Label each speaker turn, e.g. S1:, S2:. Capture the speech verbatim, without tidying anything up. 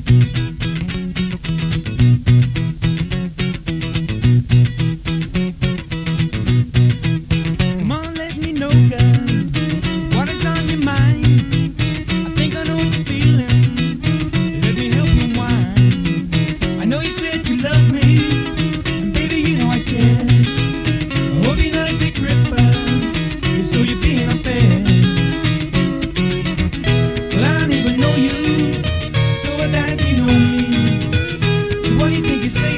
S1: Come on, let me know, girl, what is on your mind. I think I know the feeling. Let me help you unwind. I know you said you love me, and baby, you know I care. I hope you're not a big tripper, so you're being unfair. Well, I don't even know you, so that you know me. So what do you think you're saying?